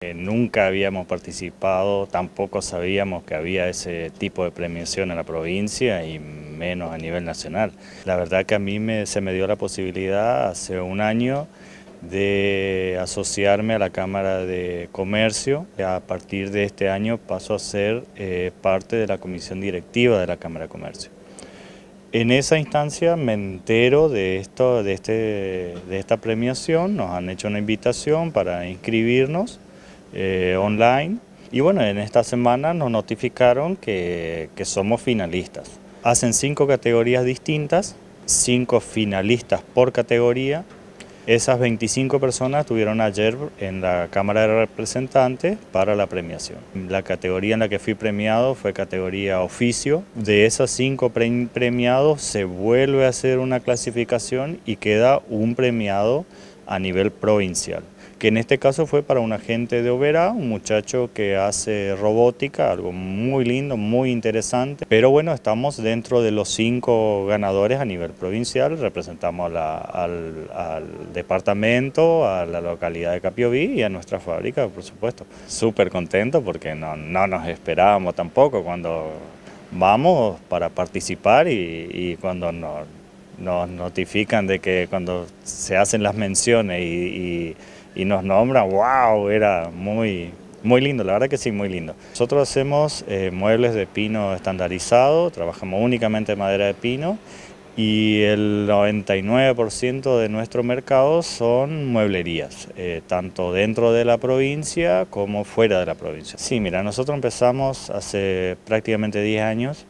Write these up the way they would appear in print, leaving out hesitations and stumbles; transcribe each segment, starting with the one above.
Nunca habíamos participado, tampoco sabíamos que había ese tipo de premiación en la provincia y menos a nivel nacional. La verdad que a mí se me dio la posibilidad hace un año de asociarme a la Cámara de Comercio. A partir de este año paso a ser parte de la comisión directiva de la Cámara de Comercio. En esa instancia me entero de esta premiación, nos han hecho una invitación para inscribirnos online y bueno, en esta semana nos notificaron que somos finalistas. Hacen 5 categorías distintas, 5 finalistas por categoría. Esas 25 personas estuvieron ayer en la Cámara de Representantes para la premiación. La categoría en la que fui premiado fue categoría oficio. De esas 5 premiados se vuelve a hacer una clasificación y queda un premiado a nivel provincial, que en este caso fue para un agente de Oberá, un muchacho que hace robótica, algo muy lindo, muy interesante. Pero bueno, estamos dentro de los 5 ganadores a nivel provincial, representamos al departamento, a la localidad de Capiobí y a nuestra fábrica, por supuesto. Súper contento porque no nos esperábamos tampoco cuando vamos para participar y cuando nos notifican de que cuando se hacen las menciones y nos nombran, wow, era muy lindo, la verdad que sí, muy lindo. Nosotros hacemos muebles de pino estandarizado, trabajamos únicamente madera de pino y el 99% de nuestro mercado son mueblerías, tanto dentro de la provincia como fuera de la provincia. Sí, mira, nosotros empezamos hace prácticamente 10 años.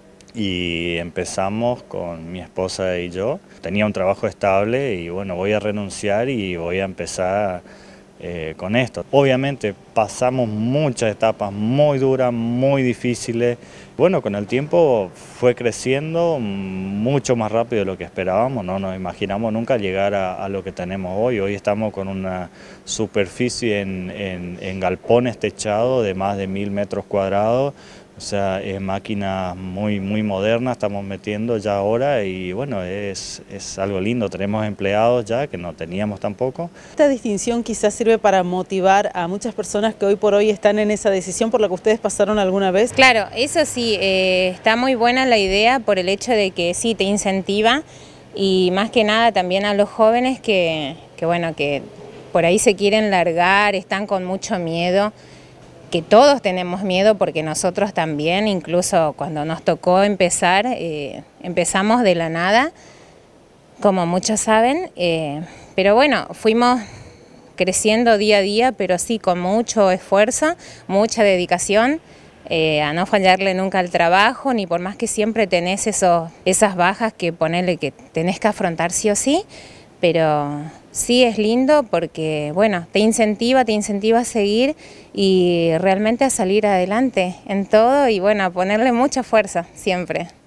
Y empezamos con mi esposa y yo. Tenía un trabajo estable y bueno, voy a renunciar y voy a empezar con esto. Obviamente pasamos muchas etapas muy duras, muy difíciles. Bueno, con el tiempo fue creciendo mucho más rápido de lo que esperábamos. No nos imaginamos nunca llegar a lo que tenemos hoy. Hoy estamos con una superficie en galpones techados de más de 1000 metros cuadrados. O sea, es máquina muy moderna, estamos metiendo ya ahora y bueno, es algo lindo. Tenemos empleados ya que no teníamos tampoco. Esta distinción quizás sirve para motivar a muchas personas que hoy por hoy están en esa decisión por la que ustedes pasaron alguna vez. Claro, eso sí, está muy buena la idea por el hecho de que sí te incentiva y más que nada también a los jóvenes que bueno, que por ahí se quieren largar, están con mucho miedo. Que todos tenemos miedo porque nosotros también, incluso cuando nos tocó empezar, empezamos de la nada, como muchos saben, pero bueno, fuimos creciendo día a día, pero sí con mucho esfuerzo, mucha dedicación, a no fallarle nunca al trabajo, ni por más que siempre tenés esas bajas que ponele que tenés que afrontar sí o sí, pero sí es lindo porque, bueno, te incentiva a seguir y realmente a salir adelante en todo y, bueno, a ponerle mucha fuerza siempre.